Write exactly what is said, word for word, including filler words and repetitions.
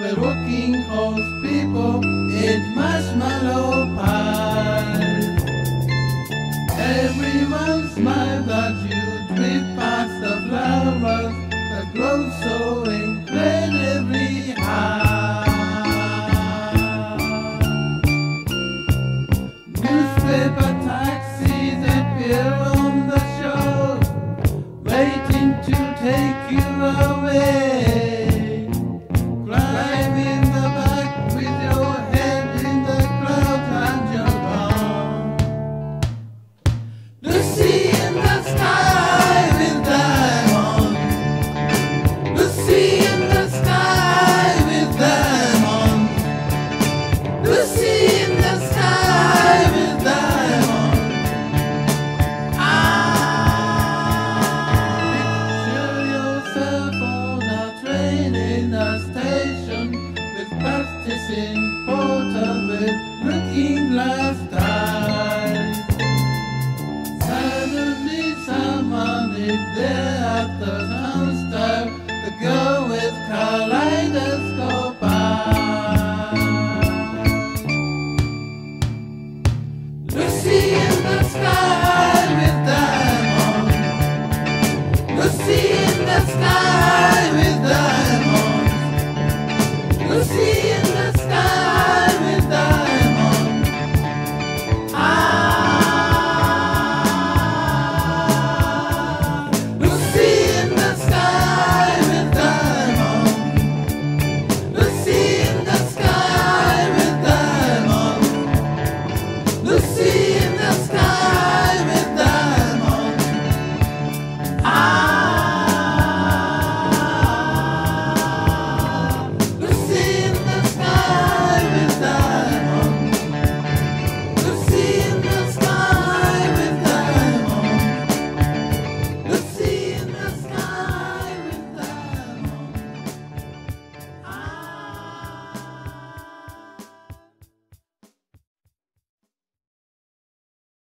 where working horse people eat marshmallow pie. Everyone smiles at you, drift past the flowers that grow so incredibly high. Newspaper taxis appear on the shore, waiting to take you away. Climb in the back with your head in the clouds and you're gone. Lucy in the sky with diamonds. Lucy in the sky with diamonds. Lucy in the sky with diamonds. Picture yourself on a train in a station with practicing porter with looking glass eyes. Suddenly someone is there at the turnstile, the girl with color.